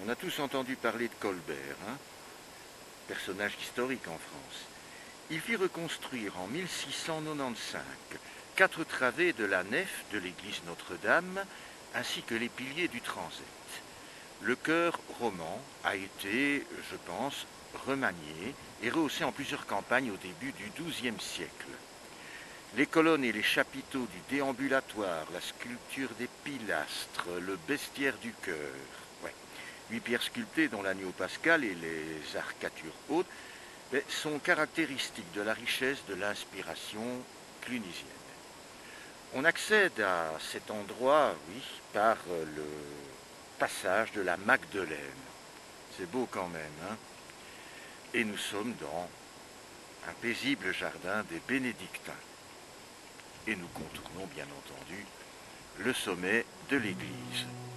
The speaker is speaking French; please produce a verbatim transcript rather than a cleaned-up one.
On a tous entendu parler de Colbert, hein? Personnage historique en France. Il fit reconstruire en mille six cent quatre-vingt-quinze quatre travées de la nef de l'église Notre-Dame, ainsi que les piliers du transept. Le chœur roman a été, je pense, remanié et rehaussé en plusieurs campagnes au début du douzième siècle. Les colonnes et les chapiteaux du déambulatoire, la sculpture des pilastres, le bestiaire du chœur, ouais. Huit pierres sculptées dont l'agneau pascal et les arcatures hautes sont caractéristiques de la richesse de l'inspiration clunisienne. On accède à cet endroit, oui, par le passage de la Magdeleine. C'est beau quand même, hein? Et nous sommes dans un paisible jardin des Bénédictins. Et nous contournons bien entendu le sommet de l'église.